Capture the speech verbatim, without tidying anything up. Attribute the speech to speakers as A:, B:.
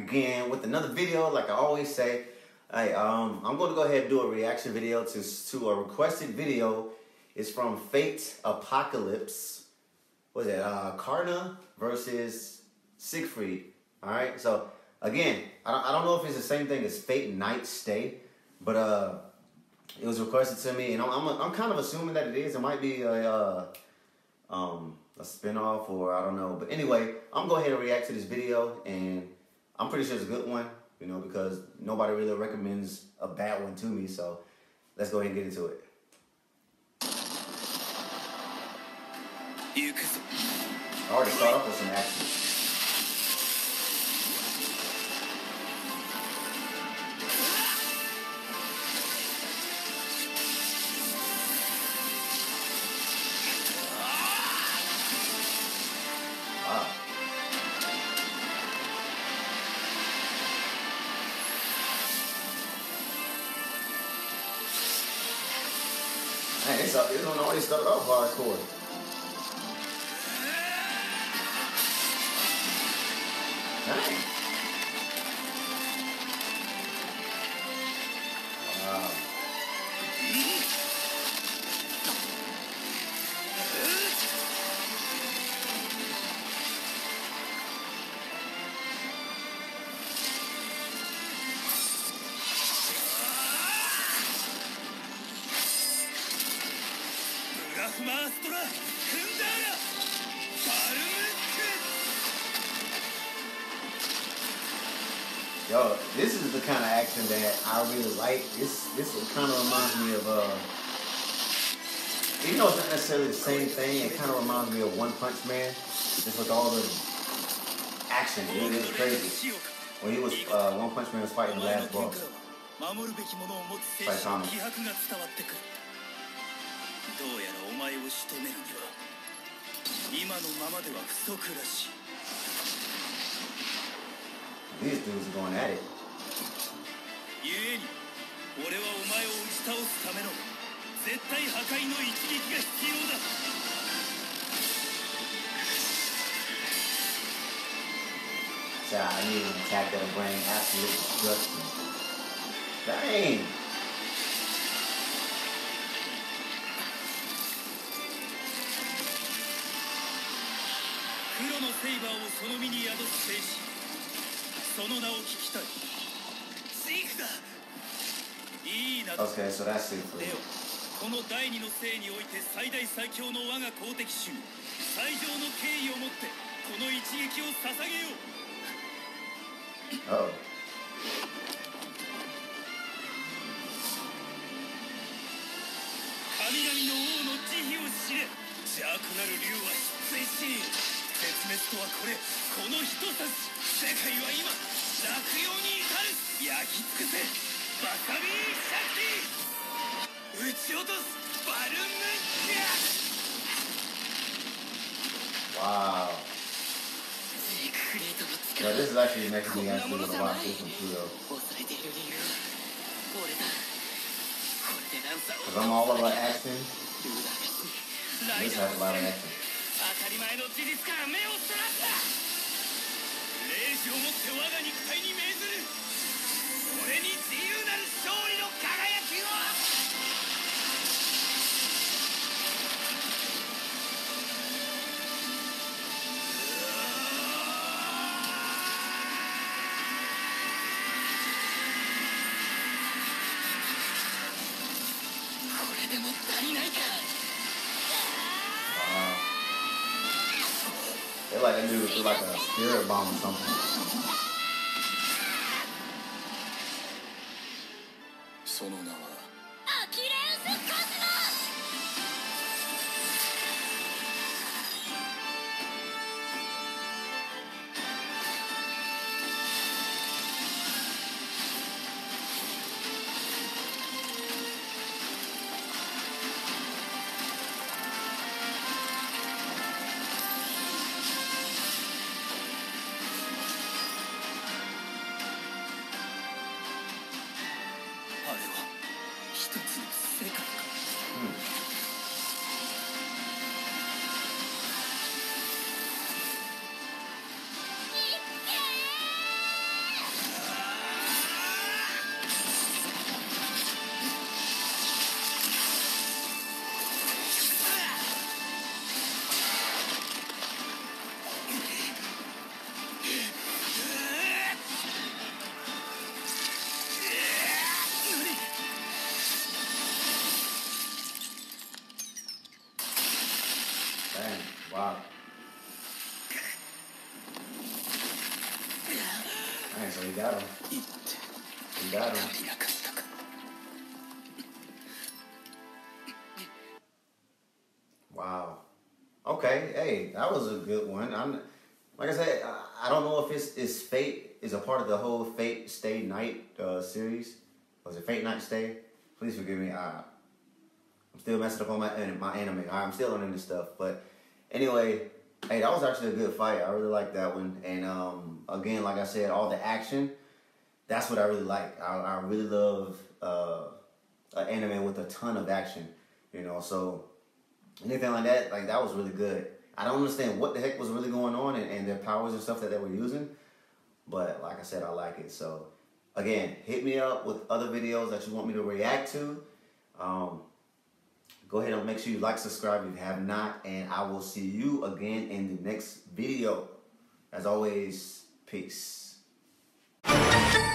A: again with another video. Like I always say, hey, um, I'm going to go ahead and do a reaction video to, to a requested video. It's from Fate Apocalypse. What is that? Uh, Karna versus Siegfried. Alright, so again, I don't, I don't know if it's the same thing as Fate Night Stay, but uh, it was requested to me, and I'm, I'm, I'm kind of assuming that it is. It might be a, uh, um, a spinoff, or I don't know. But anyway, I'm going to go ahead and react to this video, and I'm pretty sure it's a good one, you know, because nobody really recommends a bad one to me. So let's go ahead and get into it. I already start off with some action. Wow. Man, it's, it's don't always start off hardcore. Dang. Wow. Yo, this is the kind of action that I really like. This this kind of reminds me of, uh, even though it's not necessarily the same thing, it kind of reminds me of One Punch Man. Just with all the action, it was crazy. When he was, uh, One Punch Man was fighting the last boss. Fight Thomas. These dudes are going at it. So I need an attack that'll bring absolute destruction. Dang! Okay, so that's Siegfried. Oh. Wow. No, this is actually making me actually want to watch this one too, though. Because I'm all about action. This has a lot of action. Wow. They're like a dude through like a spirit bomb or something. You got him. Wow. Okay. Hey, that was a good one. I'm like I said. I, I don't know if it's is Fate is a part of the whole Fate Stay Night uh, series. Was it Fate Night Stay? Please forgive me. I, I'm still messing up on my my anime. I'm still learning this stuff. But anyway, hey, that was actually a good fight. I really like that one. And um, again, like I said, all the action. That's what I really like. I, I really love uh, an anime with a ton of action. You know, so anything like that, like that was really good. I don't understand what the heck was really going on and, and their powers and stuff that they were using. But like I said, I like it. So again, hit me up with other videos that you want me to react to. Um, go ahead and make sure you like, subscribe if you have not. And I will see you again in the next video. As always, peace.